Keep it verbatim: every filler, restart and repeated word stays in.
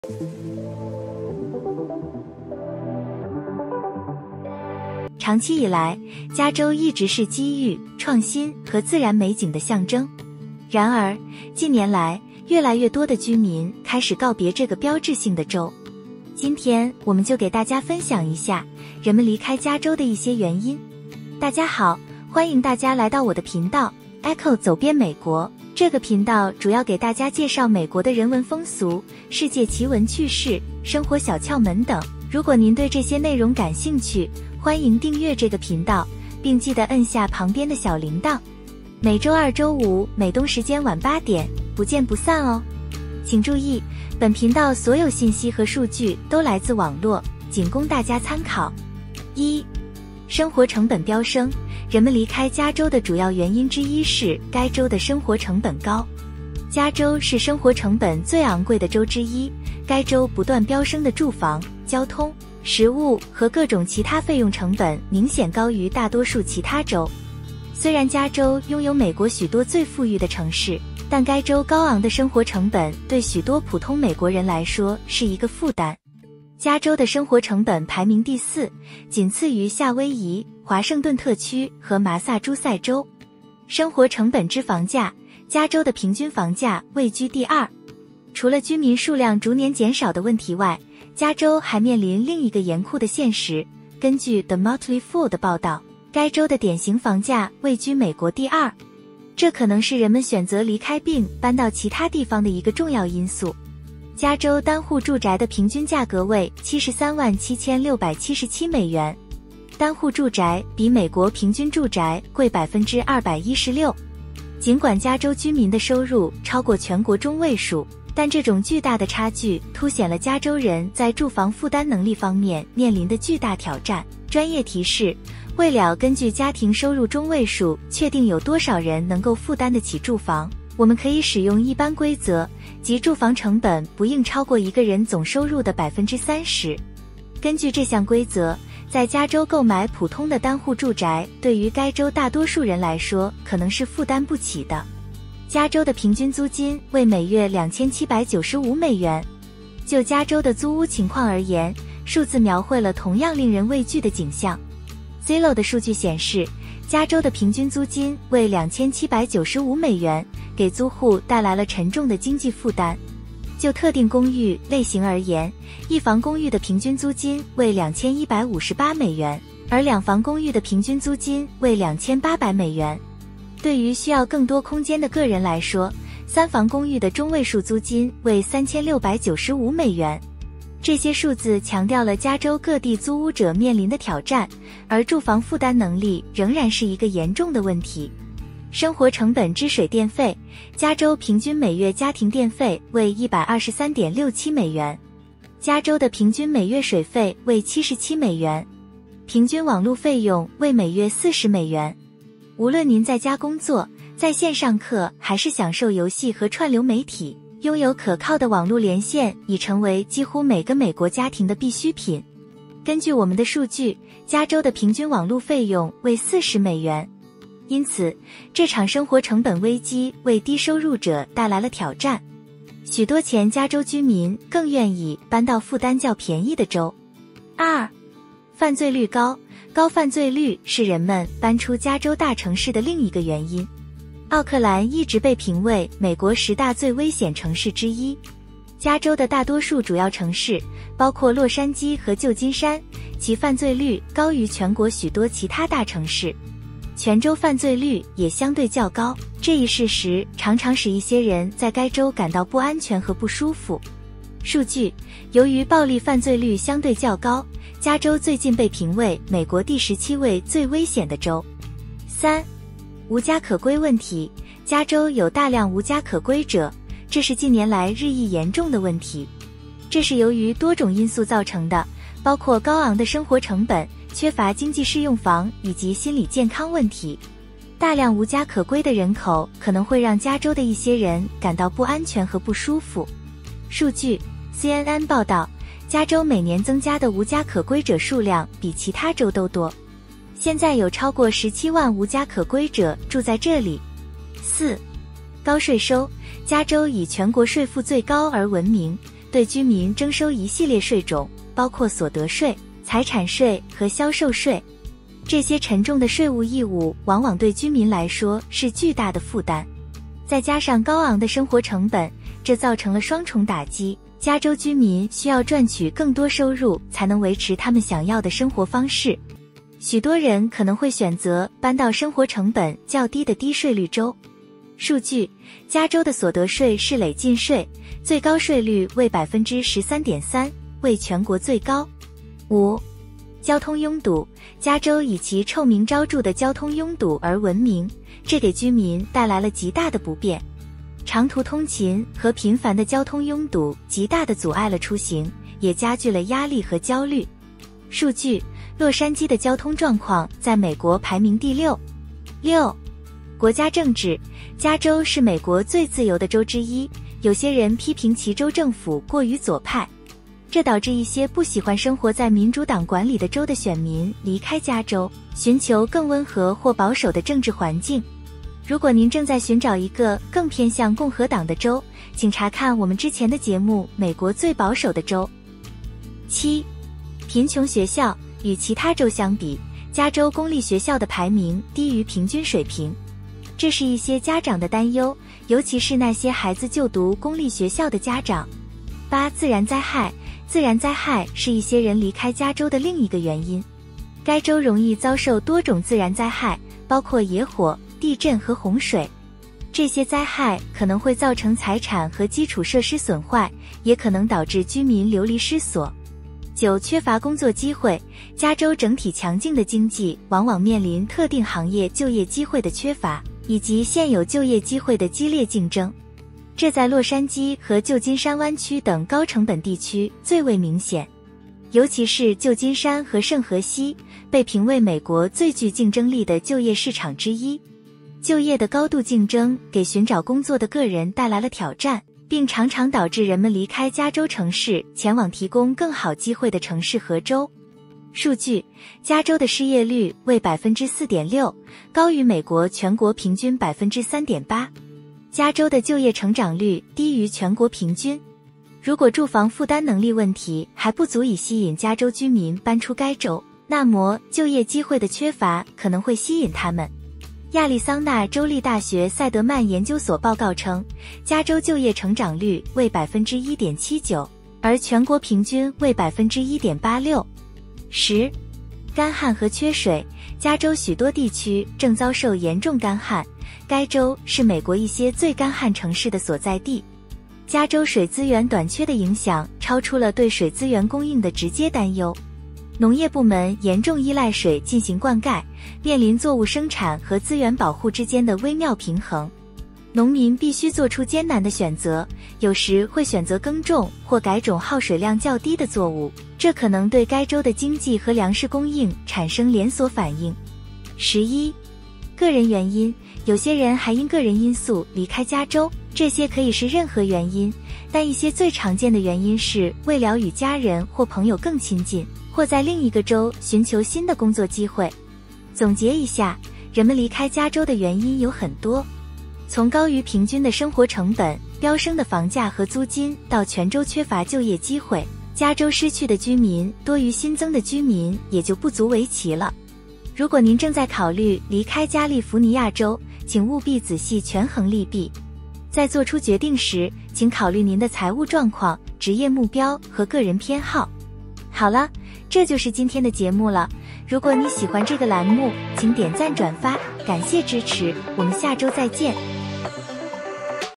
长期以来，加州一直是机遇、创新和自然美景的象征。然而，近年来，越来越多的居民开始告别这个标志性的州。今天，我们就给大家分享一下人们离开加州的一些原因。大家好，欢迎大家来到我的频道 Echo 走遍美国。这个频道主要给大家介绍美国的人文风俗、世界奇闻趣事、生活小窍门等。如果您对这些内容感兴趣，欢迎订阅这个频道，并记得摁下旁边的小铃铛。每周二、周五美东时间晚八点，不见不散哦。请注意，本频道所有信息和数据都来自网络，仅供大家参考。一、生活成本飙升。人们离开加州的主要原因之一是该州的生活成本高。加州是生活成本最昂贵的州之一，该州不断飙升的住房、交通、食物和各种其他费用成本明显高于大多数其他州。虽然加州拥有美国许多最富裕的城市，但该州高昂的生活成本对许多普通美国人来说是一个负担。加州的生活成本排名第四，仅次于夏威夷、华盛顿特区和麻萨诸塞州。生活成本之房价，加州的平均房价位居第二。除了居民数量逐年减少的问题外，加州还面临另一个严酷的现实。根据 The Motley Fool 的报道，该州的典型房价位居美国第二，这可能是人们选择离开并搬到其他地方的一个重要因素。加州单户住宅的平均价格为七十三万七千六百七十七美元，单户住宅比美国平均住宅贵 百分之二百一十六。尽管加州居民的收入超过全国中位数，但这种巨大的差距凸显了加州人在住房负担能力方面面临的巨大挑战。专业提示：为了根据家庭收入中位数确定有多少人能够负担得起住房，我们可以使用一般规则，即住房成本不应超过一个人总收入的 百分之三十。根据这项规则，在加州购买普通的单户住宅，对于该州大多数人来说可能是负担不起的。加州的平均租金为每月两千七百九十五美元。就加州的租屋情况而言，数字描绘了同样令人畏惧的景象。Zillow 的数据显示，加州的平均租金为两千七百九十五美元，给租户带来了沉重的经济负担。就特定公寓类型而言，一房公寓的平均租金为两千一百五十八美元，而两房公寓的平均租金为两千八百美元。对于需要更多空间的个人来说，三房公寓的中位数租金为三千六百九十五美元。这些数字强调了加州各地租屋者面临的挑战，而住房负担能力仍然是一个严重的问题。生活成本之水电费，加州平均每月家庭电费为 一百二十三点六七美元，加州的平均每月水费为七十七美元，平均网络费用为每月四十美元。无论您在家工作、在线上课，还是享受游戏和串流媒体，拥有可靠的网络连线已成为几乎每个美国家庭的必需品。根据我们的数据，加州的平均网络费用为四十美元。因此，这场生活成本危机为低收入者带来了挑战。许多前加州居民更愿意搬到负担较便宜的州。二、犯罪率高。高犯罪率是人们搬出加州大城市的另一个原因。奥克兰一直被评为美国十大最危险城市之一。加州的大多数主要城市，包括洛杉矶和旧金山，其犯罪率高于全国许多其他大城市。全州犯罪率也相对较高，这一事实常常使一些人在该州感到不安全和不舒服。数据，由于暴力犯罪率相对较高，加州最近被评为美国第十七位最危险的州。三、无家可归问题。加州有大量无家可归者，这是近年来日益严重的问题。这是由于多种因素造成的，包括高昂的生活成本、缺乏经济适用房以及心理健康问题。大量无家可归的人口可能会让加州的一些人感到不安全和不舒服。数据 C N N 报道，加州每年增加的无家可归者数量比其他州都多。现在有超过十七万无家可归者住在这里。四、高税收。加州以全国税负最高而闻名， 对居民征收一系列税种，包括所得税、财产税和销售税。这些沉重的税务义务往往对居民来说是巨大的负担，再加上高昂的生活成本，这造成了双重打击。加州居民需要赚取更多收入才能维持他们想要的生活方式。许多人可能会选择搬到生活成本较低的低税率州。数据：加州的所得税是累进税，最高税率为 百分之十三点三， 为全国最高。五、交通拥堵。加州以其臭名昭著的交通拥堵而闻名，这给居民带来了极大的不便。长途通勤和频繁的交通拥堵极大地阻碍了出行，也加剧了压力和焦虑。数据：洛杉矶的交通状况在美国排名第六。六、国家政治。加州是美国最自由的州之一，有些人批评其州政府过于左派，这导致一些不喜欢生活在民主党管理的州的选民离开加州，寻求更温和或保守的政治环境。如果您正在寻找一个更偏向共和党的州，请查看我们之前的节目《美国最保守的州》。七、贫穷学校。与其他州相比，加州公立学校的排名低于平均水平，这是一些家长的担忧，尤其是那些孩子就读公立学校的家长。八、自然灾害。自然灾害是一些人离开加州的另一个原因。该州容易遭受多种自然灾害，包括野火、地震和洪水。这些灾害可能会造成财产和基础设施损坏，也可能导致居民流离失所。九、缺乏工作机会。加州整体强劲的经济往往面临特定行业就业机会的缺乏，以及现有就业机会的激烈竞争。这在洛杉矶和旧金山湾区等高成本地区最为明显，尤其是旧金山和圣荷西，被评为美国最具竞争力的就业市场之一。就业的高度竞争给寻找工作的个人带来了挑战，并常常导致人们离开加州城市，前往提供更好机会的城市和州。数据：加州的失业率为 百分之四点六， 高于美国全国平均 百分之三点八。加州的就业成长率低于全国平均。如果住房负担能力问题还不足以吸引加州居民搬出该州，那么就业机会的缺乏可能会吸引他们。亚利桑那州立大学塞德曼研究所报告称，加州就业成长率为 百分之一点七九， 而全国平均为 百分之一点八六。十、干旱和缺水。加州许多地区正遭受严重干旱，该州是美国一些最干旱城市的所在地。加州水资源短缺的影响超出了对水资源供应的直接担忧。农业部门严重依赖水进行灌溉，面临作物生产和资源保护之间的微妙平衡。农民必须做出艰难的选择，有时会选择耕种或改种耗水量较低的作物，这可能对该州的经济和粮食供应产生连锁反应。十一、个人原因。有些人还因个人因素离开加州，这些可以是任何原因，但一些最常见的原因是为了与家人或朋友更亲近，或在另一个州寻求新的工作机会。总结一下，人们离开加州的原因有很多，从高于平均的生活成本、飙升的房价和租金，到全州缺乏就业机会，加州失去的居民多于新增的居民也就不足为奇了。如果您正在考虑离开加利福尼亚州，请务必仔细权衡利弊。在做出决定时，请考虑您的财务状况、职业目标和个人偏好。好了，这就是今天的节目了。如果你喜欢这个栏目，请点赞转发，感谢支持，我们下周再见。